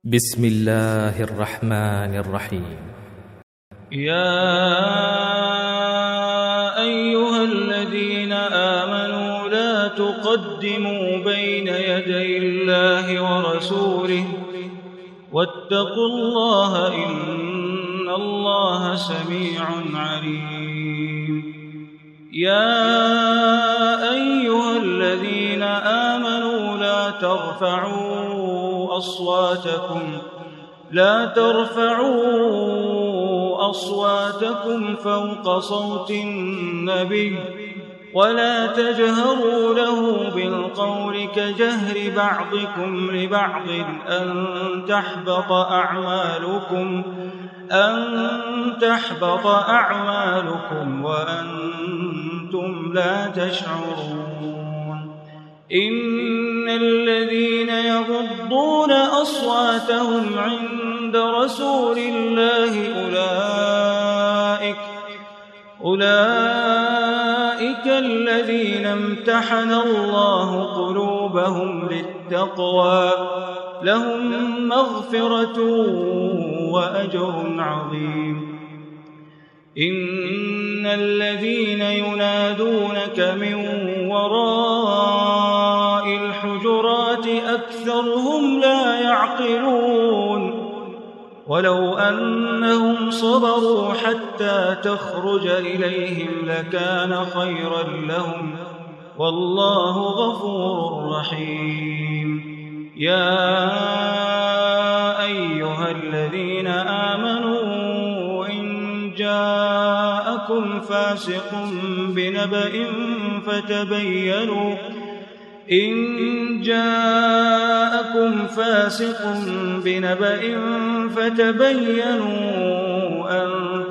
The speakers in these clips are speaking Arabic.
بسم الله الرحمن الرحيم. يا أيها الذين آمنوا لا تقدموا بين يدي الله ورسوله واتقوا الله إن الله سميع عليم. يا أيها الذين آمنوا لا ترفعوا أصواتكم فوق صوت النبي ولا تجهروا له بالقول كجهر بعضكم لبعض أن تحبط أعمالكم وأنتم لا تشعرون. إن الذين يغضون أصواتهم عند رسول الله أولئك الذين امتحن الله قلوبهم للتقوى لهم مغفرة وأجر عظيم. إن الذين ينادونك من وراء الحجرات أكثرهم لا يعقلون. ولو أنهم صبروا حتى تخرج إليهم لكان خيرا لهم والله غفور رحيم. يا أيها الذين آمنوا إن جاءكم فاسق بنبأ فتبينوا أن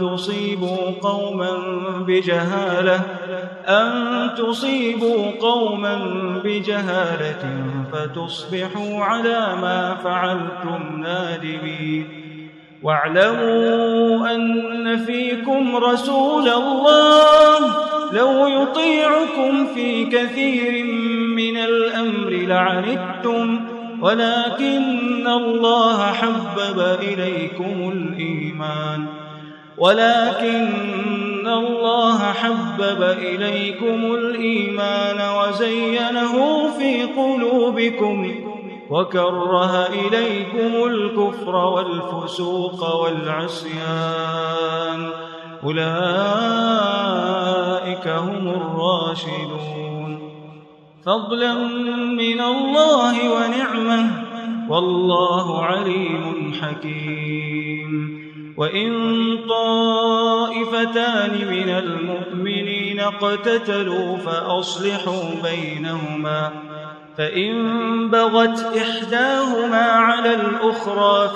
تصيبوا قوما بجهالة فتصبحوا على ما فعلتم نادمين. واعلموا أن فيكم رسول الله لو يطيعكم في كثير من الأمر لعنتم ولكن الله حبب إليكم الإيمان وزينه في قلوبكم وكره إليكم الكفر والفسوق والعصيان أولئك هم الراشدون. فضلا من الله ونعمة والله عليم حكيم. وإن طائفتان من المؤمنين اقتتلوا فأصلحوا بينهما فإن بغت إحداهما على الأخرى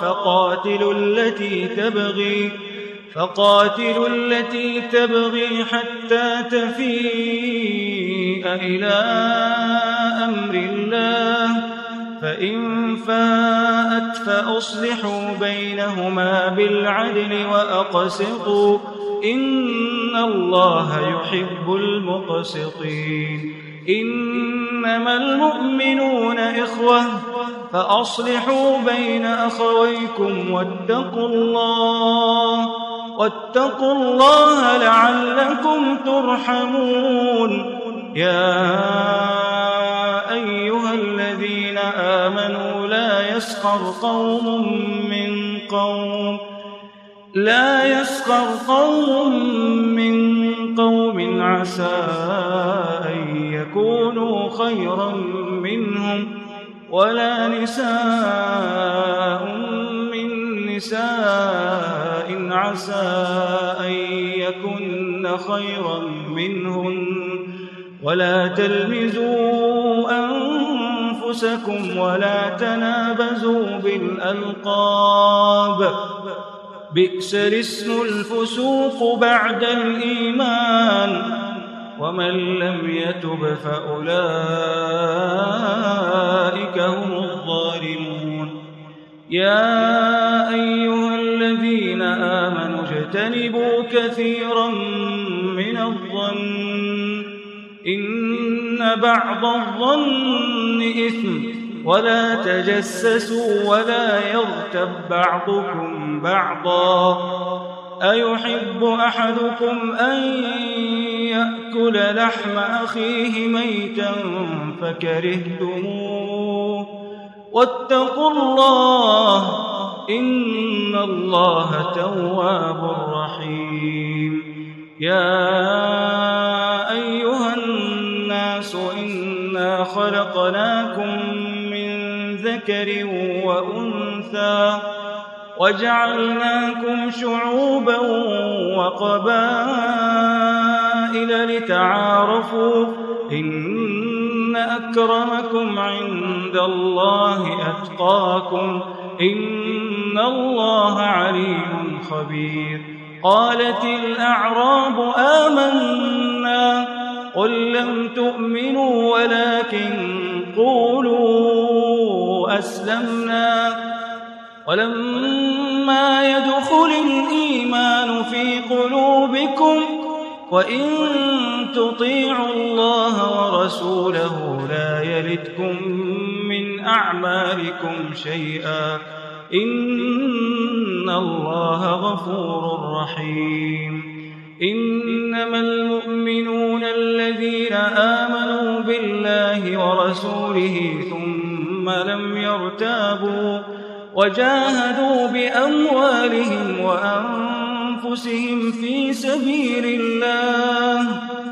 فقاتلوا التي تبغي حتى تفيء إلى أمر الله فإن فاءت فأصلحوا بينهما بالعدل وأقسطوا إن الله يحب المقسطين. إنما المؤمنون إخوة فأصلحوا بين أخويكم واتقوا الله لعلكم ترحمون. يا أيها الذين آمنوا لا يسخر قوم من قوم عسى أن يكونوا خيرا منهم ولا نساء من نساء عسى أن يكن خيرا منهن ولا تلمزوا أنفسكم ولا تنابزوا بالألقاب بئس الاسم الفسوق بعد الإيمان ومن لم يتب فأولئك هم الظالمون. يا أيها الذين آمنوا اجتنبوا كثيرا من الظن إن بعض الظن إثم ولا تجسسوا ولا يغتب بعضكم بعضا أيحب أحدكم أن يأكل لحم أخيه ميتا فكرهتموه واتقوا الله إن الله تواب رحيم يا أيها الناس إنا خلقناكم من ذكر وأنثى وجعلناكم شعوبا وقبائل لتعارفوا إن أكرمكم عند الله أتقاكم إن الله عليم خبير قالت الأعراب آمنا قل لم تؤمنوا ولكن قولوا أسلمنا ولما يدخل الإيمان في قلوبكم وإن تطيعوا الله ورسوله لا يلتكم من أعمالكم شيئا إن الله غفور رحيم إنما المؤمنون الذين آمنوا بالله ورسوله ثم لم يرتابوا وجاهدوا بأموالهم وأنفسهم في سبيل الله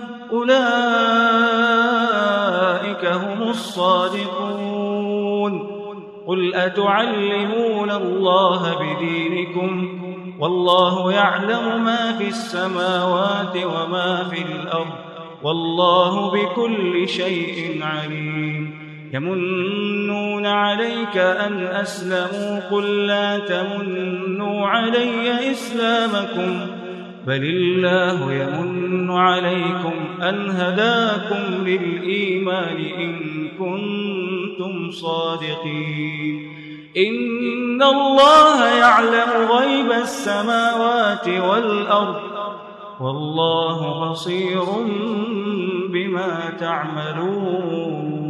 أولئك هم الصادقون قل أتعلمون الله بدينكم والله يعلم ما في السماوات وما في الأرض والله بكل شيء عليم يمنون عليك أن أسلموا قل لا تمنوا علي إسلامكم بل الله يمن عليكم أن هداكم للإيمان إن كنتم صادقين إن الله يعلم غيب السماوات والأرض والله بصير بما تعملون